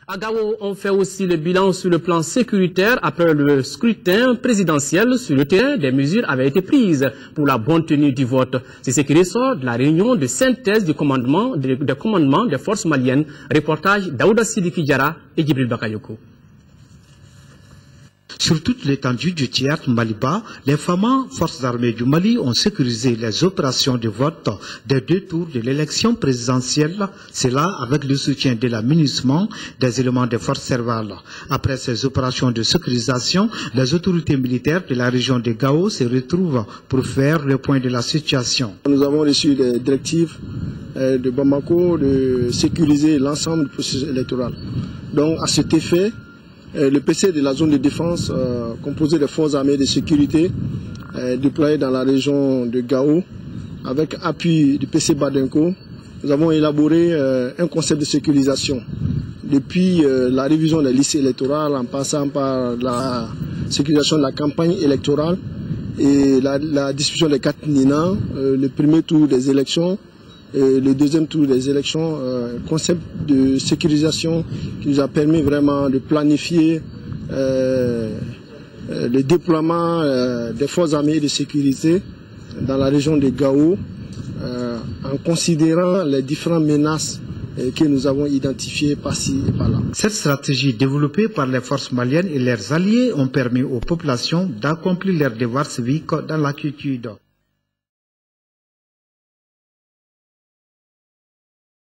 À Gao, on fait aussi le bilan sur le plan sécuritaire après le scrutin présidentiel. Sur le terrain, des mesures avaient été prises pour la bonne tenue du vote. C'est ce qui ressort de la réunion de synthèse du commandement des forces maliennes. Reportage d'Aouda Sidiki Diarra et Djibril Bakayoko. Sur toute l'étendue du théâtre Maliba, les femmes forces armées du Mali ont sécurisé les opérations de vote des 2 tours de l'élection présidentielle, cela avec le soutien de l'amunissement des éléments des forces servales. Après ces opérations de sécurisation, les autorités militaires de la région de Gao se retrouvent pour faire le point de la situation. Nous avons reçu des directives de Bamako de sécuriser l'ensemble du processus électoral. Donc à cet effet, le PC de la zone de défense, composé des forces armées de sécurité, déployées dans la région de Gao, avec appui du PC Badenko, nous avons élaboré un concept de sécurisation. Depuis la révision des listes électorales, en passant par la sécurisation de la campagne électorale et la distribution des cartes Nina, le premier tour des élections, le deuxième tour des élections, concept de sécurisation qui nous a permis vraiment de planifier le déploiement des forces armées de sécurité dans la région de Gao en considérant les différentes menaces que nous avons identifiées par-ci et par-là. Cette stratégie développée par les forces maliennes et leurs alliés ont permis aux populations d'accomplir leurs devoirs civiques dans la quiétude.